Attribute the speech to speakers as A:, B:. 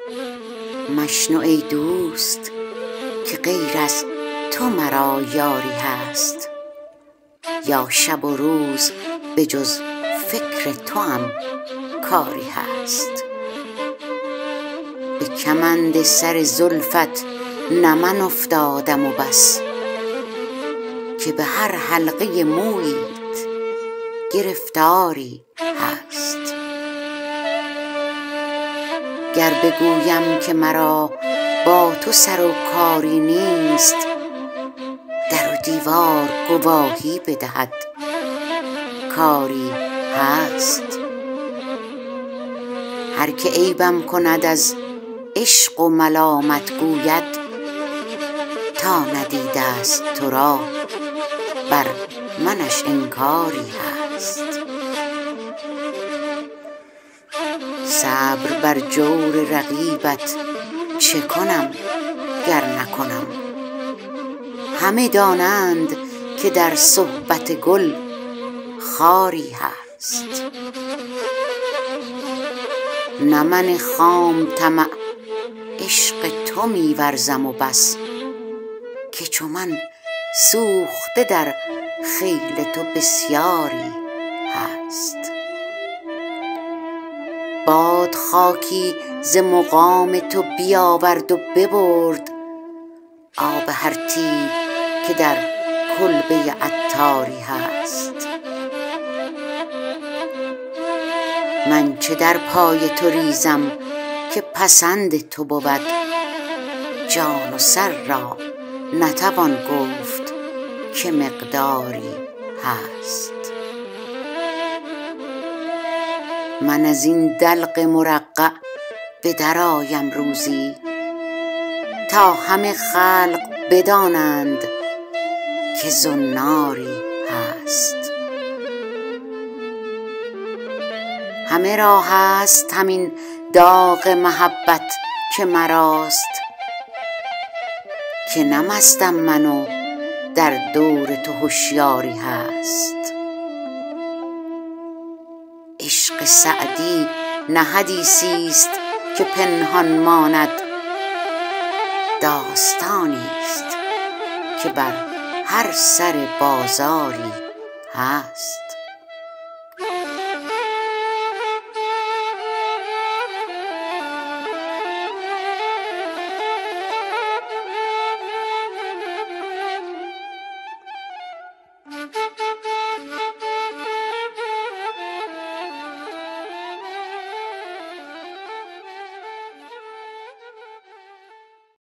A: مشنو ای دوست که غیر از تو مرا یاری هست، یا شب و روز به جز فکر توام کاری هست. به کمند سر زلفت نه من افتادم و بس، که به هر حلقه موییت گرفتاری هست. گر بگویم که مرا با تو سر و کاری نیست، در و دیوار گواهی بدهد کاری هست. هر که عیبم کند از عشق و ملامت گوید، تا ندیده است تو را بر منش انکاری هست. صبر بر جور رقیبت چه کنم گر نکنم، همه دانند که در صحبت گل خاری هست. نه من خام طمع عشق تو می ورزم و بس، که چو من سوخته در خیل تو بسیاری هست. باد خاکی ز مقام تو بیاورد و ببرد آب هر طیب که در کلبه عطاری هست. من چه در پای تو ریزم که پسند تو بود، جان و سر را نتوان گفت که مقداری هست. من از این دلق مرقع به در آیم روزی، تا همه خلق بدانند که زناری هست. همه را هست همین داغ محبت که مراست، که نه مستم من و در دور تو هوشیاری هست. عشق سعدی نه حدیثی است که پنهان ماند، داستانی است که بر هر سر بازاری هست.